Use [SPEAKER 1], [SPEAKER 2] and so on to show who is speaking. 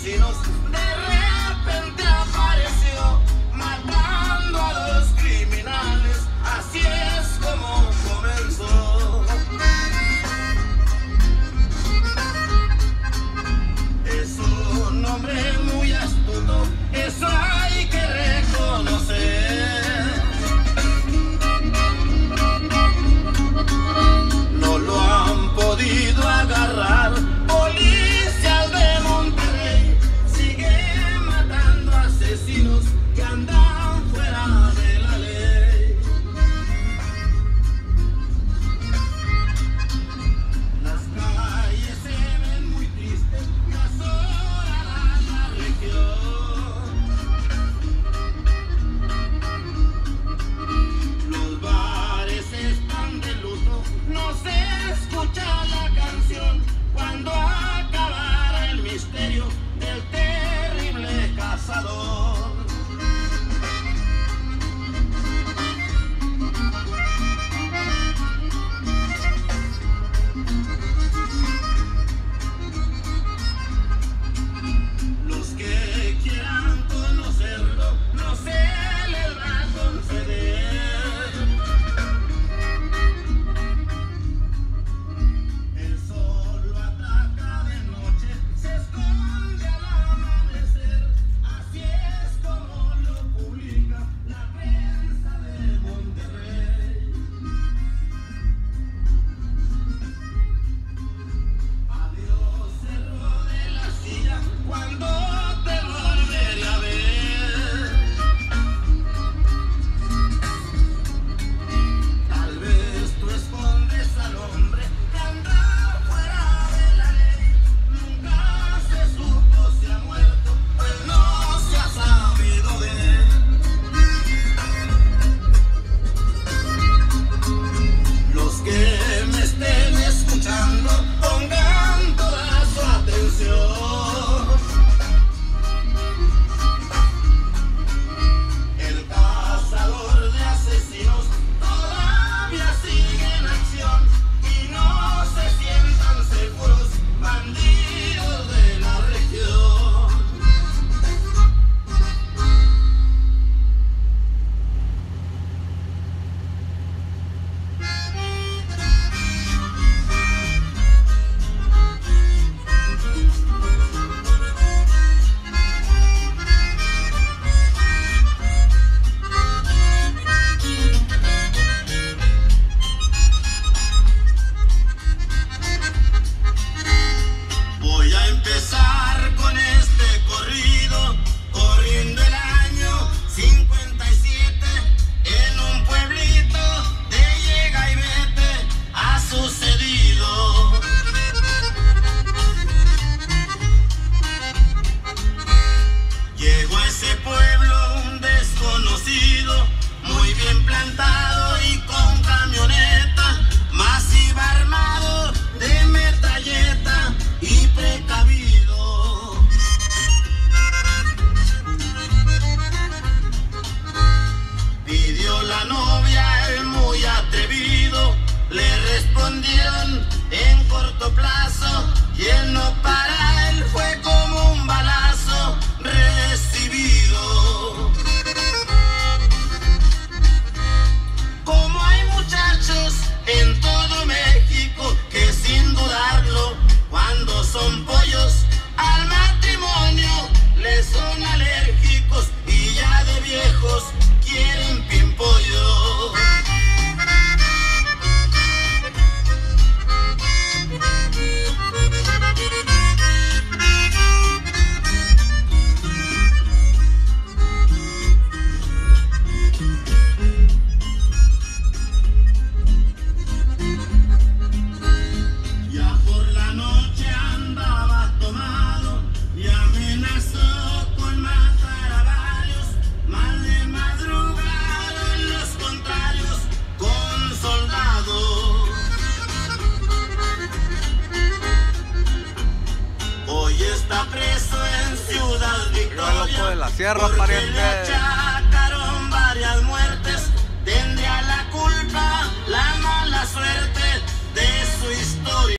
[SPEAKER 1] asesinos, de repente apareció matando a dos criminales. Así es como comenzó. Es un hombre muy astuto, eso hay que reconocer. No lo han podido agarrar, policías de Monterrey. Sigue matando asesinos que andan fuera de la ley. Las calles se ven muy tristes, azorada la región. Los bares están de luto, no se escucha la canción. Cuando acabará el misterio del terrible cazador. Los que quieran conocerlo no se les va a conceder. El sol lo ataca de noche, se esconde al amanecer. Así es como lo publica la prensa de Monterrey. Adiós, cerro de la silla, cuando te volveré a ver. Tal vez tú escondes al hombre que anda fuera de la ley. Nunca se supo si ha muerto, pues no se ha sabido de él. Los que me estén escuchando, pongan toda su atención. El cazador de asesinos todavía sigue en acción y no se sientan seguros, bandidos de la región. Voy a empezar con este corrido, corriendo el año 57, en un pueblito de llega y vete ha sucedido. Llegó a ese pueblo un desconocido, muy bien plantado y con camioneta, más iba armado de metralleta y precavido. Pidió la novia, él muy atrevido, le respondieron en corto plazo y él no para, él fue como un balazo recibido. Como hay muchachos en todo México que sin dudarlo, cuando son pollos al matrimonio, les son alérgicos y ya de viejos quieren pimpollo. Ya por la noche andaba tomado y amenazó con matar a varios. Mal de madrugaron los contrarios con soldados. Hoy está preso en Ciudad Victoria.
[SPEAKER 2] Loco de la sierra,
[SPEAKER 1] porque
[SPEAKER 2] pariente.
[SPEAKER 1] le